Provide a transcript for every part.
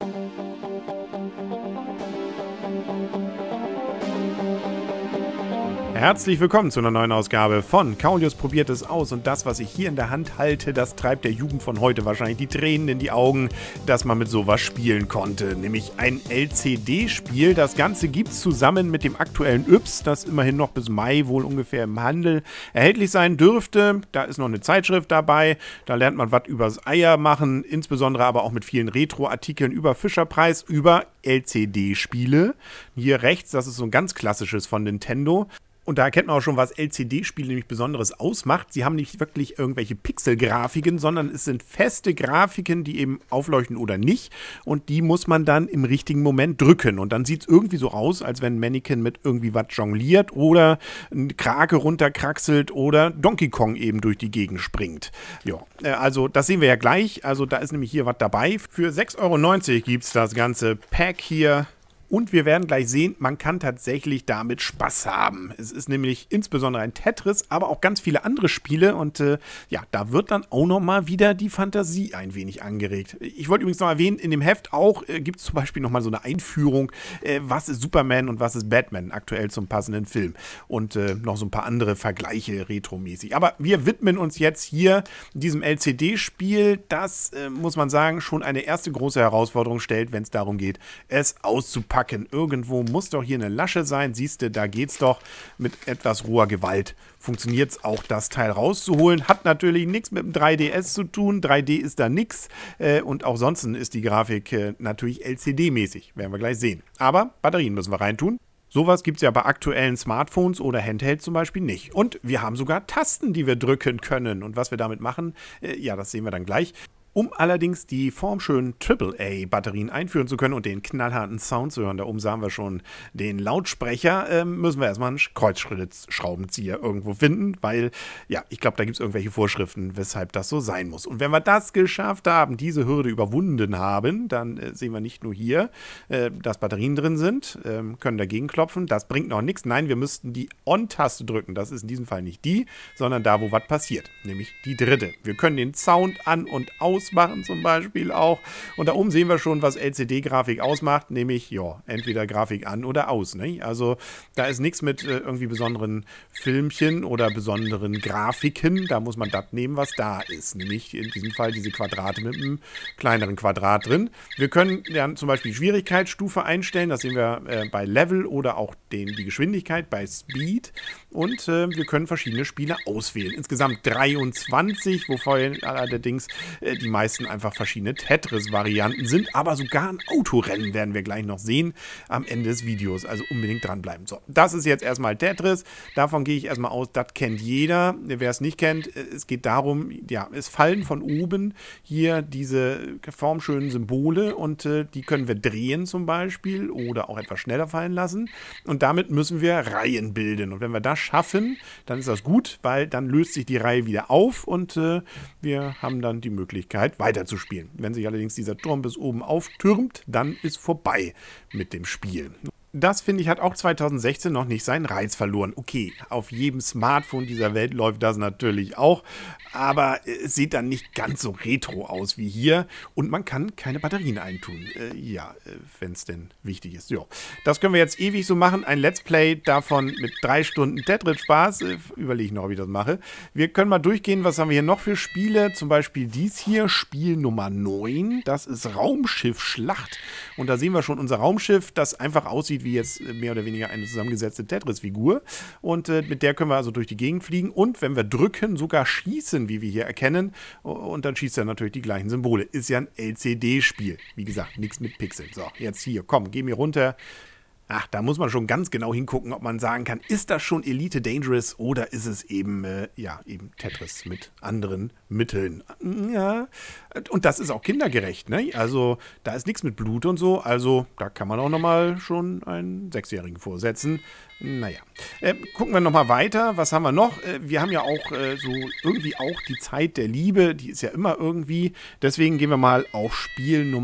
Herzlich willkommen zu einer neuen Ausgabe von Kaulius probiert es aus, und das, was ich hier in der Hand halte, das treibt der Jugend von heute wahrscheinlich die Tränen in die Augen, dass man mit sowas spielen konnte, nämlich ein LCD-Spiel. Das Ganze gibt es zusammen mit dem aktuellen Yps, das immerhin noch bis Mai wohl ungefähr im Handel erhältlich sein dürfte. Da ist noch eine Zeitschrift dabei, da lernt man was übers Eier machen, insbesondere aber auch mit vielen Retro-Artikeln über Fischerpreis, über LCD-Spiele. Hier rechts, das ist so ein ganz klassisches von Nintendo. Und da erkennt man auch schon, was LCD-Spiele nämlich Besonderes ausmacht. Sie haben nicht wirklich irgendwelche Pixel-Grafiken, sondern es sind feste Grafiken, die eben aufleuchten oder nicht. Und die muss man dann im richtigen Moment drücken. Und dann sieht es irgendwie so aus, als wenn ein Mannequin mit irgendwie was jongliert oder ein Krake runterkraxelt oder Donkey Kong eben durch die Gegend springt. Ja, also das sehen wir ja gleich. Also da ist nämlich hier was dabei. Für 6,90 € gibt es das ganze Pack hier. Und wir werden gleich sehen, man kann tatsächlich damit Spaß haben. Es ist nämlich insbesondere ein Tetris, aber auch ganz viele andere Spiele. Und ja, da wird dann auch nochmal wieder die Fantasie ein wenig angeregt. Ich wollte übrigens noch erwähnen, in dem Heft auch gibt es zum Beispiel nochmal so eine Einführung, was ist Superman und was ist Batman aktuell zum passenden Film. Und noch so ein paar andere Vergleiche retromäßig. Aber wir widmen uns jetzt hier diesem LCD-Spiel, das, muss man sagen, schon eine erste große Herausforderung stellt, wenn es darum geht, es auszupacken. Irgendwo muss doch hier eine Lasche sein. Siehst du, da geht's doch mit etwas roher Gewalt. Funktioniert es auch, das Teil rauszuholen. Hat natürlich nichts mit dem 3DS zu tun. 3D ist da nix. Und auch sonst ist die Grafik natürlich LCD-mäßig. Werden wir gleich sehen. Aber Batterien müssen wir reintun. Sowas gibt es ja bei aktuellen Smartphones oder Handhelds zum Beispiel nicht. Und wir haben sogar Tasten, die wir drücken können. Und was wir damit machen, ja, das sehen wir dann gleich. Um allerdings die formschönen AAA-Batterien einführen zu können und den knallharten Sound zu hören, da oben sahen wir schon den Lautsprecher, müssen wir erstmal einen Kreuzschraubenzieher irgendwo finden, weil, ja, ich glaube, da gibt es irgendwelche Vorschriften, weshalb das so sein muss. Und wenn wir das geschafft haben, diese Hürde überwunden haben, dann sehen wir nicht nur hier, dass Batterien drin sind, können dagegen klopfen, das bringt noch nichts. Nein, wir müssten die On-Taste drücken. Das ist in diesem Fall nicht die, sondern da, wo was passiert, nämlich die dritte. Wir können den Sound an- und ausmachen zum Beispiel auch. Und da oben sehen wir schon, was LCD-Grafik ausmacht, nämlich, ja, entweder Grafik an oder aus. Ne? Also da ist nichts mit irgendwie besonderen Filmchen oder besonderen Grafiken. Da muss man das nehmen, was da ist. Nämlich in diesem Fall diese Quadrate mit einem kleineren Quadrat drin. Wir können dann zum Beispiel die Schwierigkeitsstufe einstellen. Das sehen wir bei Level oder auch die Geschwindigkeit bei Speed. Und wir können verschiedene Spiele auswählen. Insgesamt 23, wovon allerdings die meisten einfach verschiedene Tetris-Varianten sind, aber sogar ein Autorennen werden wir gleich noch sehen am Ende des Videos, also unbedingt dranbleiben. So, das ist jetzt erstmal Tetris, davon gehe ich erstmal aus, das kennt jeder. Wer es nicht kennt, es geht darum, ja, es fallen von oben hier diese formschönen Symbole und die können wir drehen zum Beispiel oder auch etwas schneller fallen lassen und damit müssen wir Reihen bilden und wenn wir das schaffen, dann ist das gut, weil dann löst sich die Reihe wieder auf und wir haben dann die Möglichkeit weiterzuspielen. Wenn sich allerdings dieser Turm bis oben auftürmt, dann ist vorbei mit dem Spiel. Das, finde ich, hat auch 2016 noch nicht seinen Reiz verloren. Okay, auf jedem Smartphone dieser Welt läuft das natürlich auch, aber es sieht dann nicht ganz so retro aus wie hier und man kann keine Batterien eintun. Ja, wenn es denn wichtig ist. Jo. Das können wir jetzt ewig so machen. Ein Let's Play davon mit 3 Stunden Tetris-Spaß. Überlege ich noch, ob ich das mache. Wir können mal durchgehen, was haben wir hier noch für Spiele. Zum Beispiel dies hier, Spiel Nummer 9. Das ist Raumschiff Schlacht. Und da sehen wir schon unser Raumschiff, das einfach aussieht wie jetzt mehr oder weniger eine zusammengesetzte Tetris-Figur. Und mit der können wir also durch die Gegend fliegen und wenn wir drücken, sogar schießen, wie wir hier erkennen. Und dann schießt er natürlich die gleichen Symbole. Ist ja ein LCD-Spiel. Wie gesagt, nichts mit Pixeln. So, jetzt hier, komm, geh mir runter. Ach, da muss man schon ganz genau hingucken, ob man sagen kann, ist das schon Elite Dangerous oder ist es eben, ja, eben Tetris mit anderen Mitteln. Ja, und das ist auch kindergerecht, ne? Also, da ist nichts mit Blut und so, also da kann man auch nochmal schon einen 6-Jährigen vorsetzen. Naja, gucken wir nochmal weiter. Was haben wir noch? Wir haben ja auch so irgendwie auch die Zeit der Liebe, die ist ja immer irgendwie. Deswegen gehen wir mal auf Spiel Nummer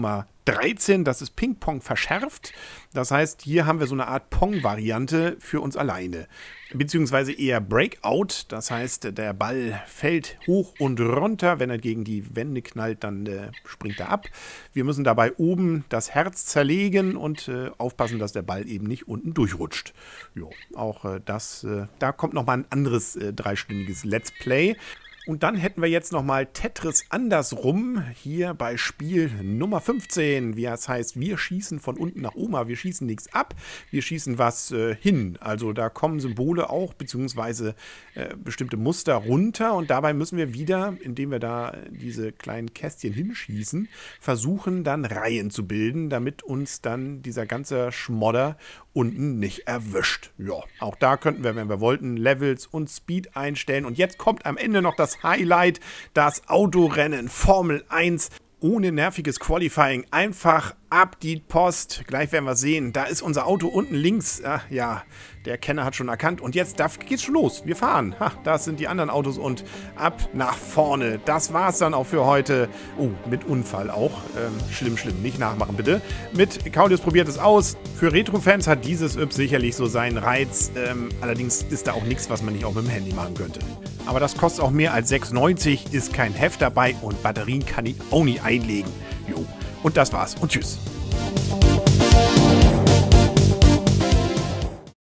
13, das ist Ping-Pong verschärft. Das heißt, hier haben wir so eine Art Pong-Variante für uns alleine. Beziehungsweise eher Breakout, das heißt, der Ball fällt hoch und runter. Wenn er gegen die Wände knallt, dann springt er ab. Wir müssen dabei oben das Herz zerlegen und aufpassen, dass der Ball eben nicht unten durchrutscht. Jo, auch da kommt nochmal ein anderes dreistündiges Let's Play. Und dann hätten wir jetzt nochmal Tetris andersrum, hier bei Spiel Nummer 15. Wie das heißt, wir schießen von unten nach oben, aber wir schießen nichts ab, wir schießen was hin. Also da kommen Symbole auch, beziehungsweise bestimmte Muster runter. Und dabei müssen wir wieder, indem wir da diese kleinen Kästchen hinschießen, versuchen dann Reihen zu bilden, damit uns dann dieser ganze Schmodder unten nicht erwischt. Ja, auch da könnten wir, wenn wir wollten, Levels und Speed einstellen. Und jetzt kommt am Ende noch das Highlight, das Autorennen Formel 1 ohne nerviges Qualifying. Einfach ab die Post. Gleich werden wir sehen. Da ist unser Auto unten links. Ach, ja, der Kenner hat schon erkannt. Und jetzt geht's schon los. Wir fahren. Ha, das sind die anderen Autos und ab nach vorne. Das war's dann auch für heute. Oh, mit Unfall auch. Schlimm, schlimm. Nicht nachmachen, bitte. Mit Kaulius probiert es aus. Für Retro-Fans hat dieses Yps sicherlich so seinen Reiz. Allerdings ist da auch nichts, was man nicht auch mit dem Handy machen könnte. Aber das kostet auch mehr als 6,90, ist kein Heft dabei und Batterien kann ich auch nicht einlegen. Jo, und das war's und tschüss.